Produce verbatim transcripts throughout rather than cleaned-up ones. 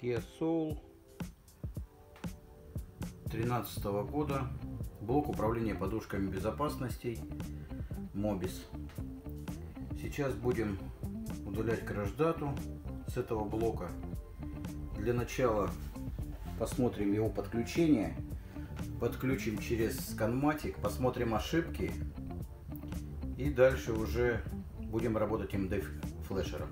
Kia Soul тринадцатого года, блок управления подушками безопасности Mobis. Сейчас будем удалять крэш-дату с этого блока. Для начала посмотрим его подключение, подключим через ScanMatic, посмотрим ошибки и дальше уже будем работать эм дэ флешером.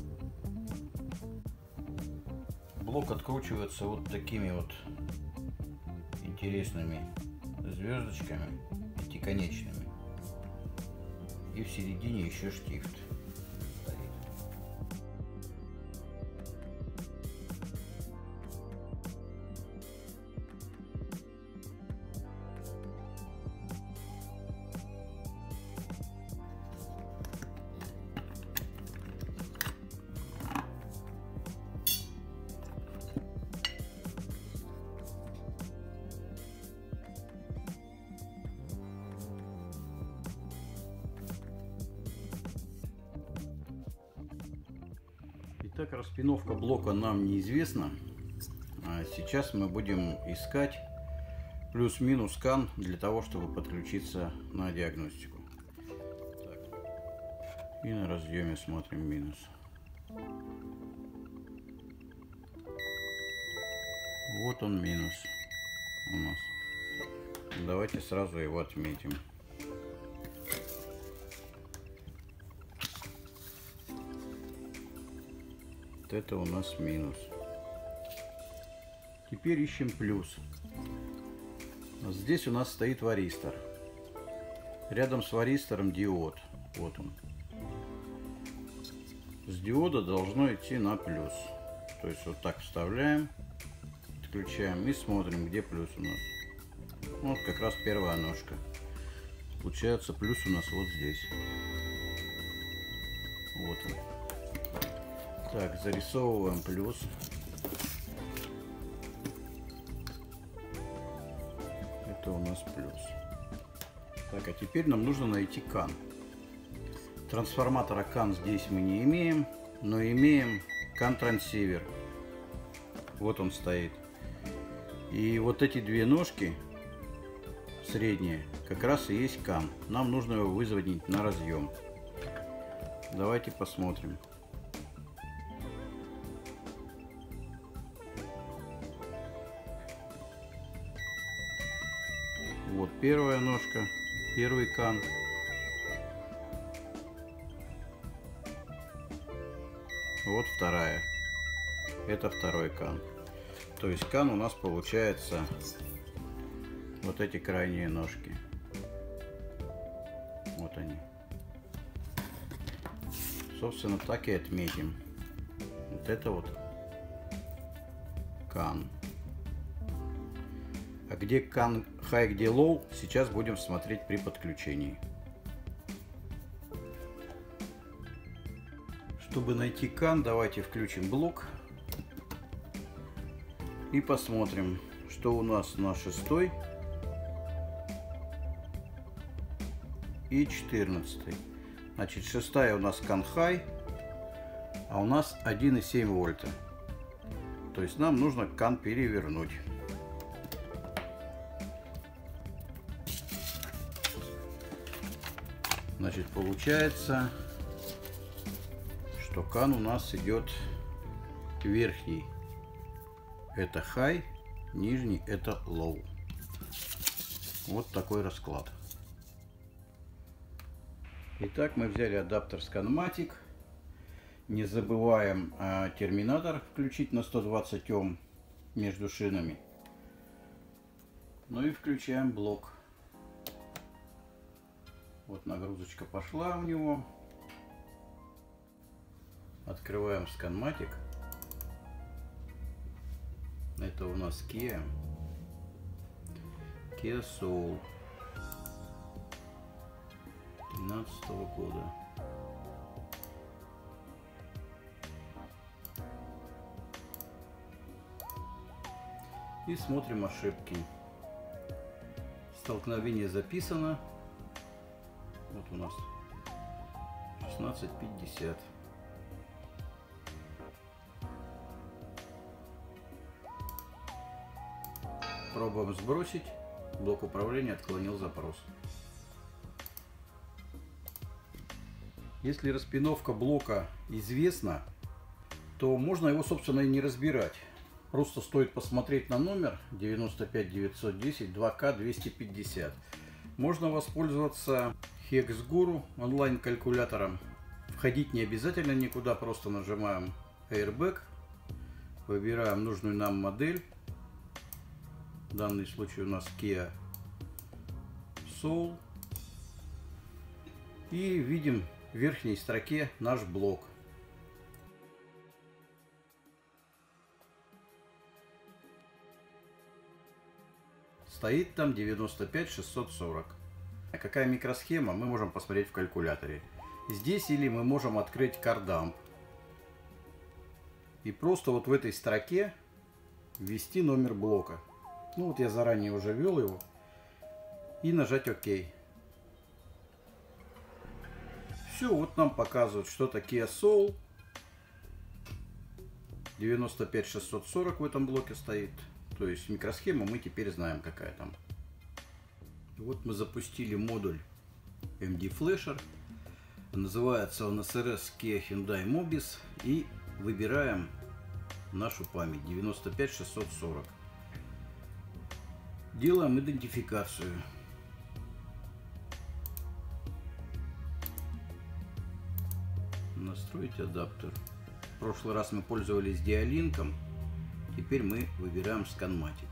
Блок откручивается вот такими вот интересными звездочками пятиконечными, и в середине еще штифт стоит. Итак, распиновка блока нам неизвестна. А сейчас мы будем искать плюс-минус кан для того, чтобы подключиться на диагностику. Так. И на разъеме смотрим минус. Вот он минус у нас. Давайте сразу его отметим. Это у нас минус. Теперь ищем плюс. Здесь у нас стоит варистор. Рядом с варистором диод. Вот он. С диода должно идти на плюс. То есть вот так вставляем, отключаем и смотрим, где плюс у нас. Вот как раз первая ножка. Получается, плюс у нас вот здесь. Вот он. Так, зарисовываем плюс. Это у нас плюс. Так, а теперь нам нужно найти кан. Трансформатора кан здесь мы не имеем, но имеем кан трансивер. Вот он стоит. И вот эти две ножки, средние, как раз и есть кан. Нам нужно его вызвонить на разъем. Давайте посмотрим. Вот первая ножка, первый кан. Вот вторая. Это второй кан. То есть кан у нас получается вот эти крайние ножки. Вот они. Собственно, так и отметим. Вот это вот кан. А где кан high, где low, сейчас будем смотреть при подключении. Чтобы найти кан, давайте включим блок и посмотрим, что у нас на шестой и четырнадцатой. Значит, шестая у нас кан high, а у нас один и семь вольта. То есть нам нужно кан перевернуть. Значит, получается, что кан у нас идет верхний. Это high, нижний это low. Вот такой расклад. Итак, мы взяли адаптер ScanMatic. Не забываем а, терминатор включить на сто двадцать ом между шинами. Ну и включаем блок. Вот нагрузочка пошла у него. Открываем ScanMatic. Это у нас Kia. Kia Soul тринадцатого года. И смотрим ошибки. Столкновение записано. Вот у нас шестнадцать пятьдесят. Пробуем сбросить. Блок управления отклонил запрос. Если распиновка блока известна, то можно его, собственно, и не разбирать. Просто стоит посмотреть на номер девяносто пять девятьсот десять два ка двести пятьдесят. Можно воспользоваться HexGuru онлайн-калькулятором. Входить не обязательно никуда, просто нажимаем Airbag, выбираем нужную нам модель. В данный случай у нас Kia Soul. И видим в верхней строке наш блок. Стоит там девяносто пять шестьсот сорок. А какая микросхема, мы можем посмотреть в калькуляторе. Здесь или мы можем открыть CarDump и просто вот в этой строке ввести номер блока. Ну вот я заранее уже ввел его. И нажать ОК. Все, вот нам показывают, что такие Soul. девяносто пять шестьсот сорок в этом блоке стоит. То есть микросхема мы теперь знаем, какая там. Вот мы запустили модуль эм ди Flasher. Называется он эс эр эс Kia Hyundai Mobis. И выбираем нашу память девяносто пять шестьсот сорок. Делаем идентификацию. Настроить адаптер. В прошлый раз мы пользовались Dialink. Теперь мы выбираем Scanmatic.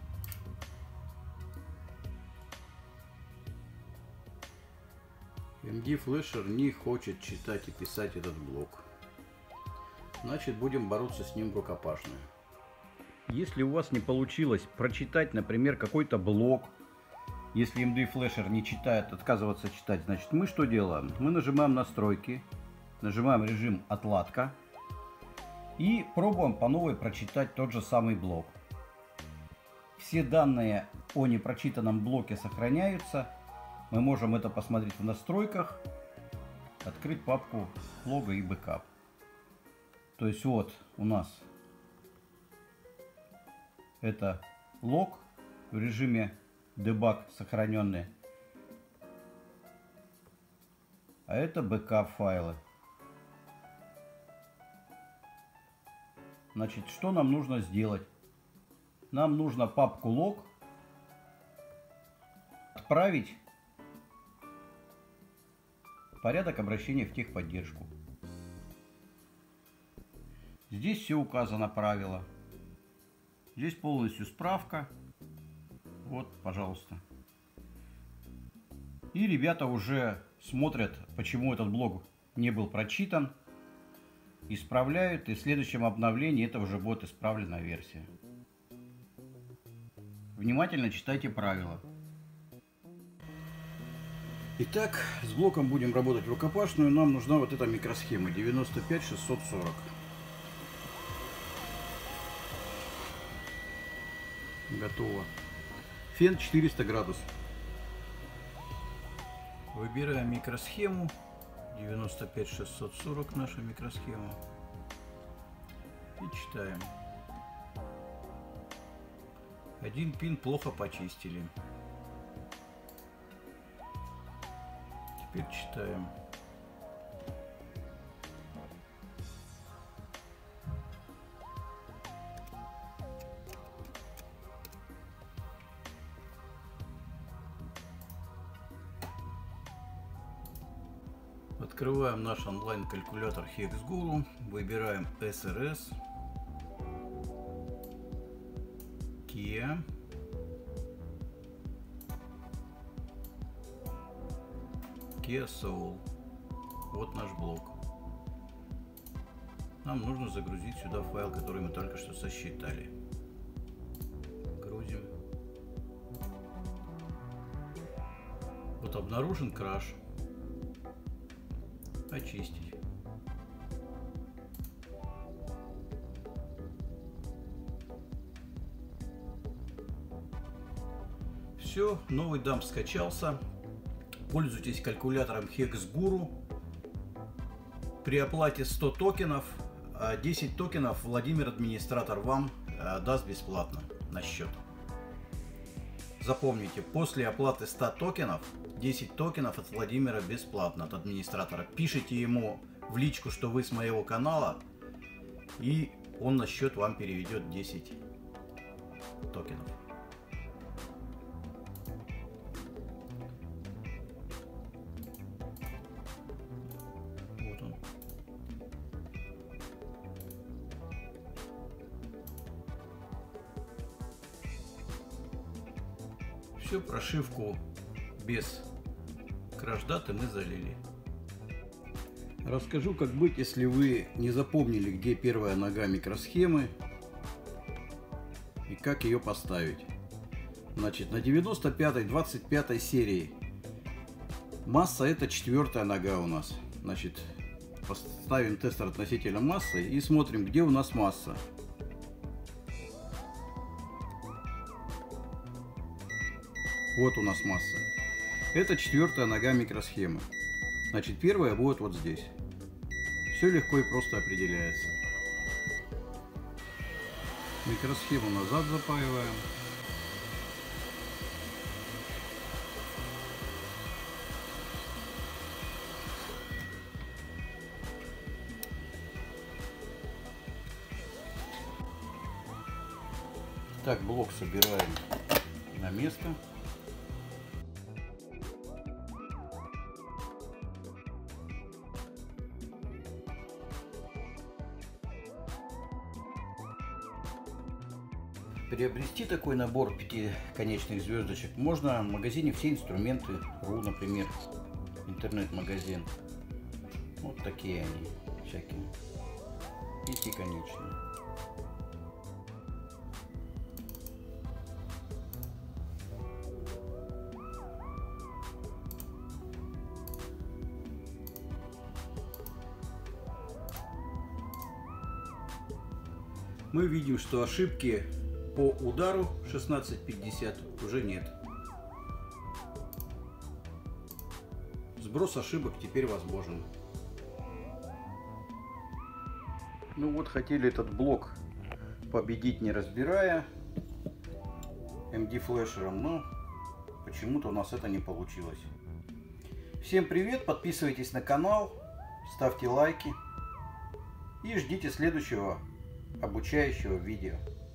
эм ди Flasher не хочет читать и писать этот блок. Значит, будем бороться с ним в рукопашную. Если у вас не получилось прочитать, например, какой-то блок, если эм ди Flasher не читает, отказывается читать, значит, мы что делаем? Мы нажимаем настройки, нажимаем режим отладка и пробуем по новой прочитать тот же самый блок. Все данные о непрочитанном блоке сохраняются. Мы можем это посмотреть в настройках, открыть папку лого и бэкап. То есть вот у нас это лог в режиме debug сохраненный, а это бэкап файлы. Значит, что нам нужно сделать? Нам нужно папку лог отправить в порядок обращения в техподдержку. Здесь все указано правило. Здесь полностью справка. Вот, пожалуйста. И ребята уже смотрят, почему этот блок не был прочитан. Исправляют, и в следующем обновлении это уже будет исправленная версия. Внимательно читайте правила. Итак, с блоком будем работать в рукопашную. Нам нужна вот эта микросхема девяносто пять шестьсот сорок. Готово. Фен четыреста градусов. Выбираем микросхему. девяносто пять шестьсот сорок наша микросхема. И читаем. Один пин плохо почистили. Теперь читаем. Открываем наш онлайн-калькулятор HexGuru, выбираем эс эр эс, Kia, Kia Soul. Вот наш блок. Нам нужно загрузить сюда файл, который мы только что сосчитали. Грузим. Вот обнаружен краш. Очистить. Все, новый дамп скачался. Пользуйтесь калькулятором HexGuru. При оплате сто токенов, десять токенов Владимир, администратор, вам даст бесплатно на счет. запомните, после оплаты ста токенов, десять токенов от Владимира бесплатно, от администратора. Пишите ему в личку, что вы с моего канала, и он на счет вам переведет десять токенов. Вот он. Всю прошивку без краш-даты мы залили. Расскажу, как быть, если вы не запомнили, где первая нога микросхемы и как ее поставить. Значит, на девяносто пятой двадцать пятой серии масса — это четвертая нога у нас. Значит, поставим тестер относительно массы и смотрим, где у нас масса. Вот у нас масса. Это четвертая нога микросхемы. Значит, первая будет вот здесь. Все легко и просто определяется. Микросхему назад запаиваем. Так, блок собираем на место. Приобрести такой набор пятиконечных звездочек можно в магазине «Все инструменты точка ру», например, интернет-магазин. Вот такие они, всякие пятиконечные. Мы видим, что ошибки по удару шестнадцать пятьдесят уже нет. Сброс ошибок теперь возможен. Ну вот, хотели этот блок победить, не разбирая эм ди флешером, но почему-то у нас это не получилось. Всем привет, подписывайтесь на канал, ставьте лайки и ждите следующего обучающего видео.